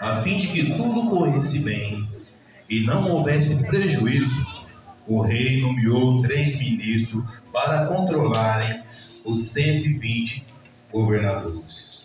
a fim de que tudo corresse bem e não houvesse prejuízo, o rei nomeou 3 ministros para controlarem os 120 governadores.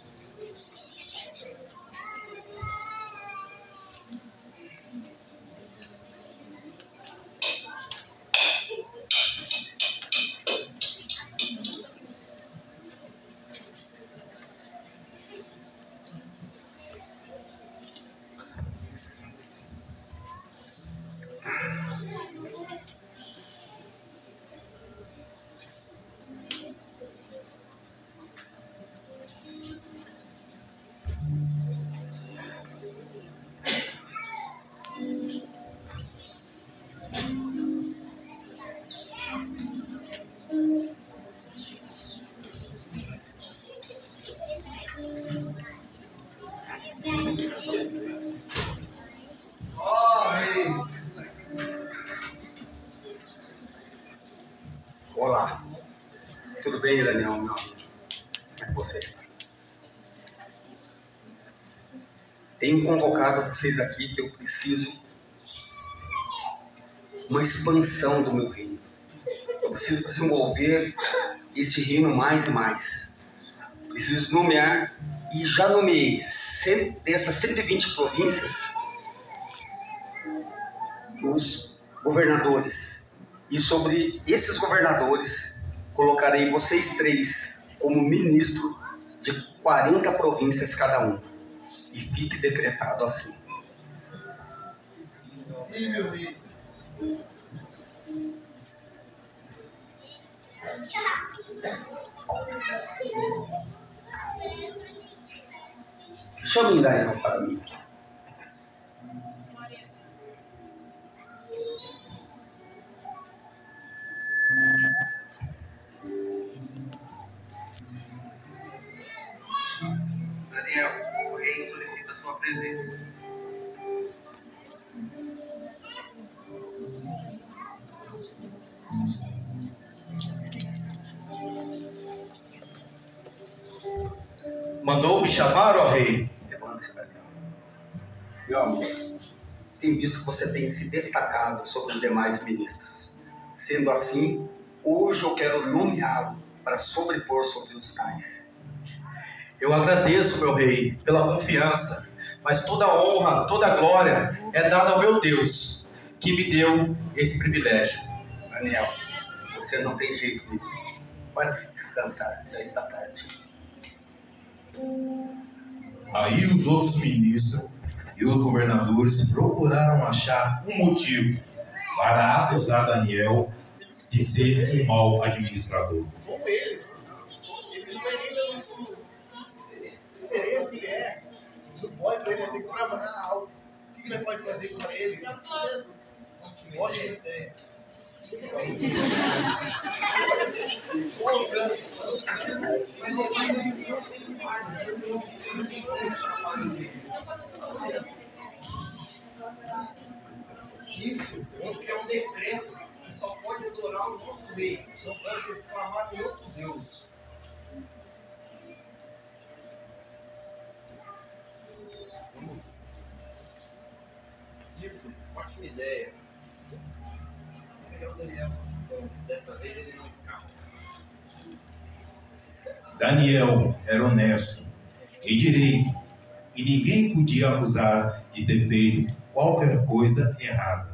Olá, tudo bem, Daniel, meu amigo? Como é que você está? Tenho convocado vocês aqui que eu preciso uma expansão do meu reino. Eu preciso desenvolver este reino mais e mais. Preciso nomear, e já nomeei dessas 120 províncias os governadores. E sobre esses governadores, colocarei vocês 3 como ministro de 40 províncias cada um. E fique decretado assim. Chame Daniel para mim. Daniel, o rei solicita a sua presença. Mandou me chamar, ó rei? Levante-se, Daniel. Meu amigo, tenho visto que você tem se destacado sobre os demais ministros. Sendo assim, hoje eu quero nomeá-lo para sobrepor sobre os tais. Eu agradeço, meu rei, pela confiança, mas toda a honra, toda a glória é dada ao meu Deus, que me deu esse privilégio. Daniel, você não tem jeito mesmo. Pode se descansar, já está tarde. Aí os outros ministros e os governadores procuraram achar um motivo para acusar Daniel de ser um mau administrador. Como ele. Esse não é nem da nossa diferença que é. Não pode ser, né? Tem que trabalhar algo. O que ele pode fazer com ele? Pode ele ter. Isso, vamos criar um decreto que só pode adorar o nosso rei, não pode reclamar de outro Deus. Isso, ótima ideia. Dessa vez ele não escapa. Daniel era honesto e direito, e ninguém podia acusar de ter feito qualquer coisa errada.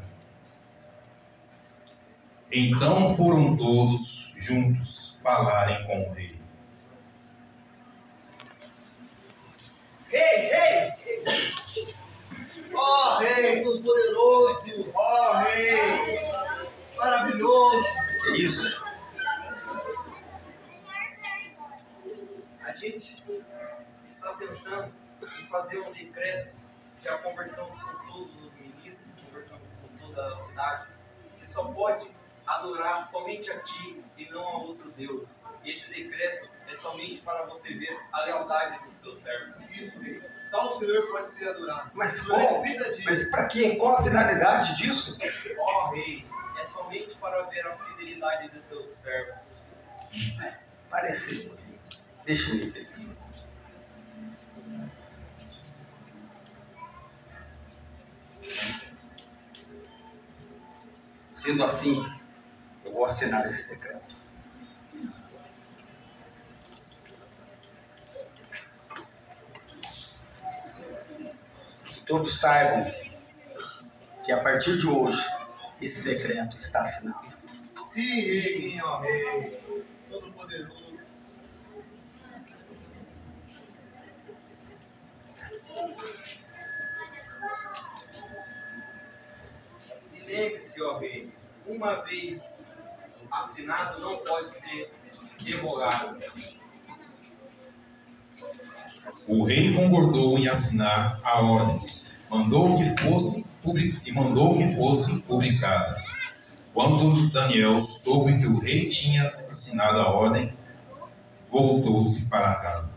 Então foram todos juntos falarem com o rei. Rei! Ó rei, todo poderoso! Ó rei! Maravilhoso! Que isso? A gente está pensando em fazer um decreto, já conversamos com todos os ministros, conversamos com toda a cidade, que só pode adorar somente a ti e não a outro Deus. Esse decreto é somente para você ver a lealdade dos seus servos. Isso, rei. Só o Senhor pode ser adorado. Mas para quê? Qual a finalidade disso? Ó rei, é somente para ver a fidelidade dos teus servos. Parece. Deixa eu me ver isso. Sendo assim, eu vou assinar esse decreto. Que todos saibam que a partir de hoje, esse decreto está assinado. Sim, rei, ó rei, todo-poderoso. E lembre-se, ó rei, uma vez assinado não pode ser revogado. O rei concordou em assinar a ordem, mandou que fosse publicada. Quando Daniel soube que o rei tinha assinado a ordem, voltou-se para casa.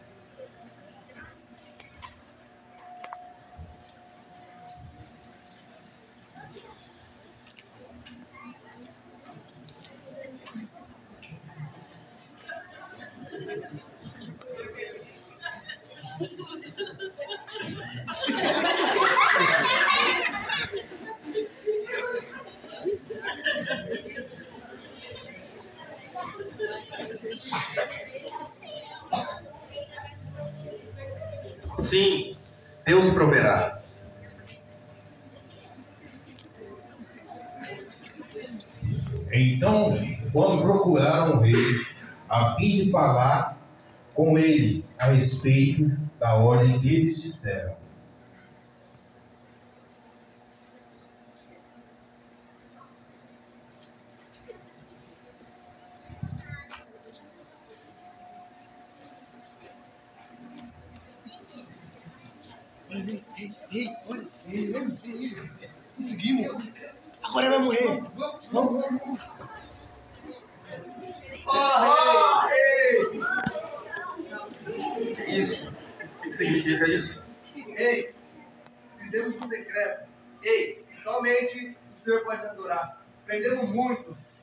Sim, Deus proverá. Então, quando procuraram o rei, a fim de falar com ele a respeito da ordem que eles disseram. Ei, olha, ele. Conseguimos. Agora vai morrer. Vamos. Isso. O que significa isso? Ei, fizemos um decreto. Ei, somente o Senhor pode adorar. Prendemos muitos.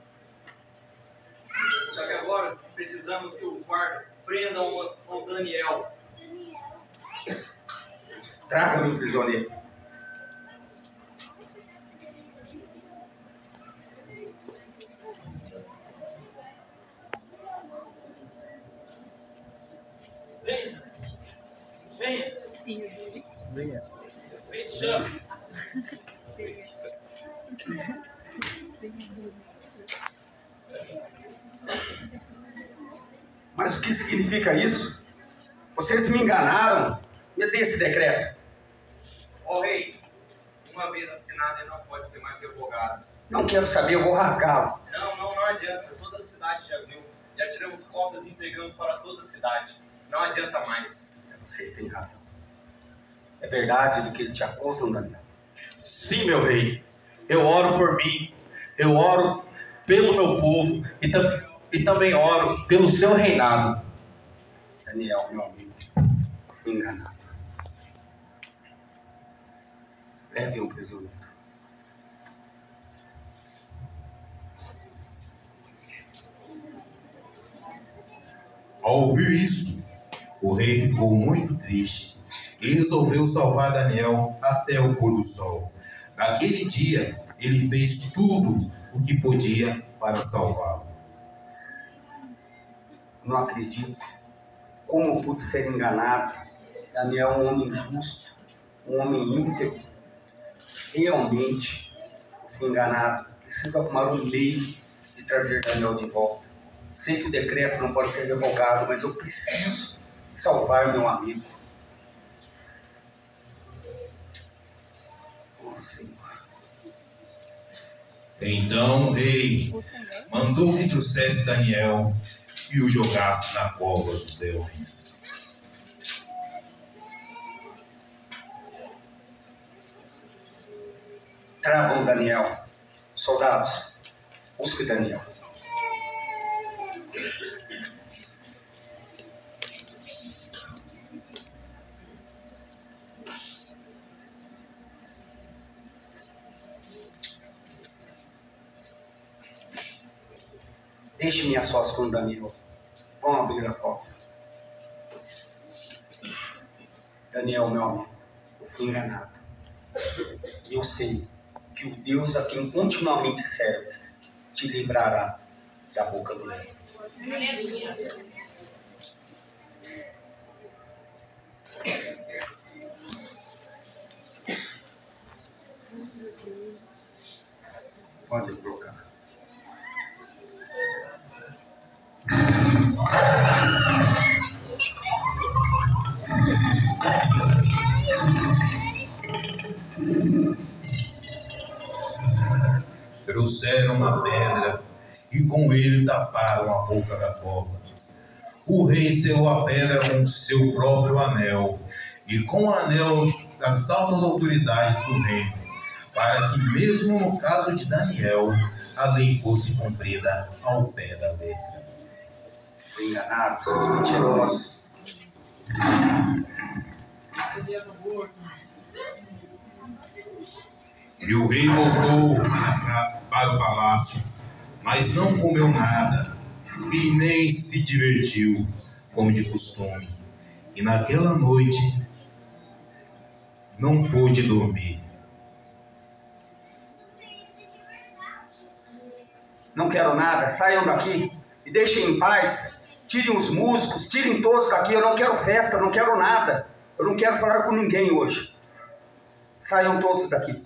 Só que agora precisamos que o guarda prenda o Daniel. Traga-me o prisioneiro. Venha. Chame. Mas o que significa isso? Vocês me enganaram. Me dê esse decreto. Ó rei, uma vez assinado ele não pode ser mais revogado. Não quero saber, eu vou rasgá-lo. Não adianta. Toda a cidade já viu. Já tiramos cópias e entregamos para toda a cidade. Não adianta mais. Vocês têm razão. É verdade do que eles te acusam, Daniel? Sim, meu rei. Eu oro por mim. Eu oro pelo meu povo e também oro pelo seu reinado. Daniel, meu amigo, fui enganado. Leve um prisioneiro. Ao ouvir isso, o rei ficou muito triste e resolveu salvar Daniel até o pôr do sol. Naquele dia, ele fez tudo o que podia para salvá-lo. Não acredito. Como pude ser enganado? Daniel é um homem justo, um homem íntegro. Realmente, fui enganado. Preciso arrumar um meio de trazer Daniel de volta. Sei que o decreto não pode ser revogado, mas eu preciso salvar meu amigo. Oh, Senhor. Então o rei mandou que trouxesse Daniel e o jogasse na cova dos leões. Tragam Daniel. Soldados, busque Daniel. Deixe-me a sós com Daniel. Vão abrir a cova. Daniel, meu amigo, eu fui enganado. E eu sei que o Deus a quem continuamente serves te livrará da boca do leão. Pode colocar. Trouxeram uma pedra e com ele taparam a boca da cova. O rei selou a pedra com seu próprio anel e com o anel das altas autoridades do reino, para que mesmo no caso de Daniel, a lei fosse cumprida ao pé da letra. Enganados, mentirosos. E o rei voltou para o palácio, mas não comeu nada e nem se divertiu, como de costume. E naquela noite não pôde dormir. Não quero nada, saiam daqui, me deixem em paz. Tirem os músicos, tirem todos daqui. Eu não quero festa, não quero nada. Eu não quero falar com ninguém hoje. Saiam todos daqui.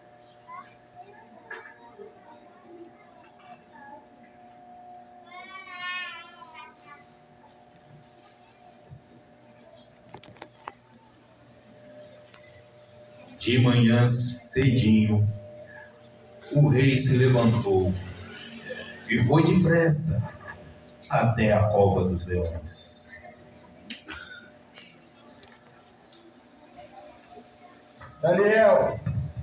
De manhã cedinho, o rei se levantou e foi depressa até a cova dos leões. Daniel,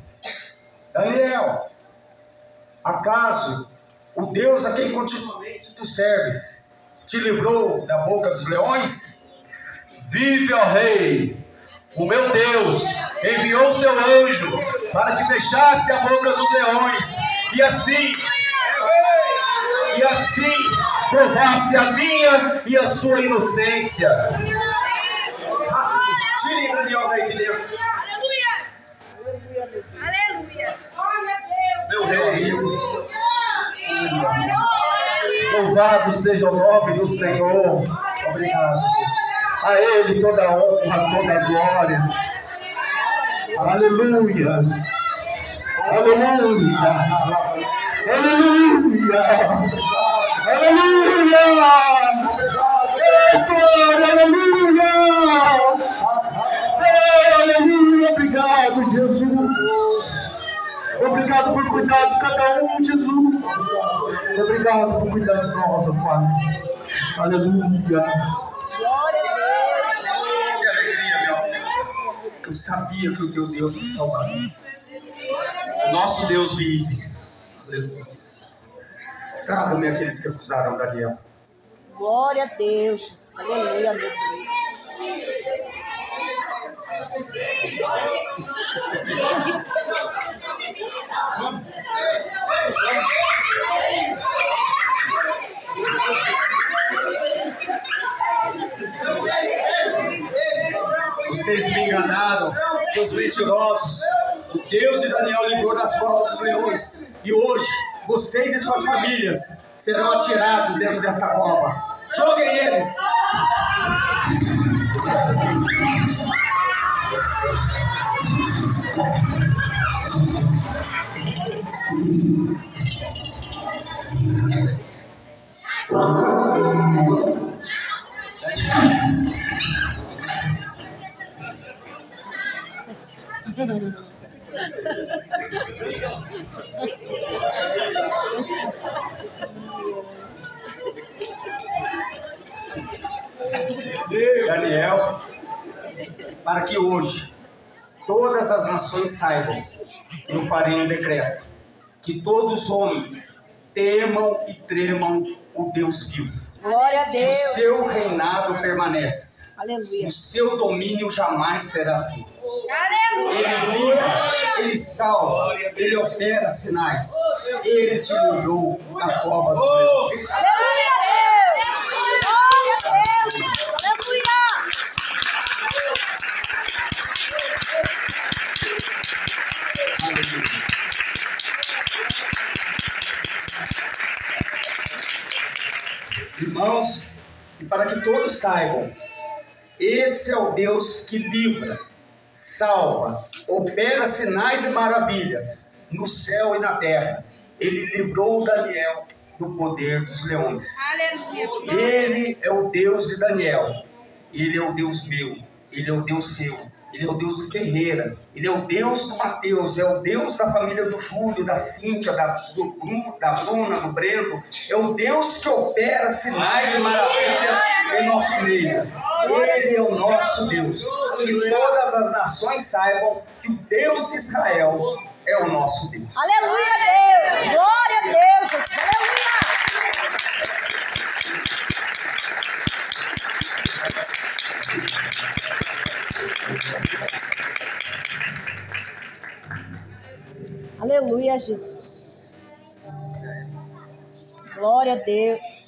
acaso o Deus a quem continuamente tu serves te livrou da boca dos leões? Vive, ó rei! O meu Deus enviou seu anjo para que fechasse a boca dos leões e assim provasse a minha e a sua inocência. Tirem Daniel daí de dentro. Aleluia! Meu rei, louvado seja o nome do Senhor. Obrigado. A Ele toda a honra, toda a glória. Aleluia. Aleluia. Aleluia. Aleluia. Aleluia. Aleluia. Obrigado, Jesus. Obrigado por cuidar de cada um, Jesus. Obrigado por cuidar de nós, Pai. Aleluia. Que alegria, meu Deus. Eu sabia que o teu Deus me salvaria. Nosso Deus vive. Aleluia. Traga-me aqueles que acusaram Daniel. Glória a Deus. Jesus. Aleluia, meu Deus. Vocês me enganaram, seus mentirosos. O Deus de Daniel livrou das covas dos leões. E hoje, vocês e suas famílias serão atirados dentro dessa cova. Joguem eles! Daniel, para que hoje todas as nações saibam, eu farei um decreto, que todos os homens temam e tremam o Deus vivo. Glória a O Deus. seu reinado permanece. Aleluia. O seu domínio jamais será fim. Aleluia. Ele livra, ele salva, ele opera sinais. Ele te livrou da cova dos leões. Aleluia, Deus. Glória a Deus. Aleluia. Irmãos, e para que todos saibam, esse é o Deus que livra, salva, opera sinais e maravilhas no céu e na terra. Ele livrou Daniel do poder dos leões. Aleluia. Ele é o Deus de Daniel. Ele é o Deus meu. Ele é o Deus seu. Ele é o Deus do Ferreira. Ele é o Deus do Mateus. É o Deus da família do Júlio, da Cíntia, da Bruna, do Breno. É o Deus que opera sinais e maravilhas em nosso meio. Ele é o nosso Deus. Que todas as nações saibam que o Deus de Israel é o nosso Deus. Aleluia, Deus. Glória a Deus, Jesus. Aleluia. Aleluia, Jesus. Glória a Deus.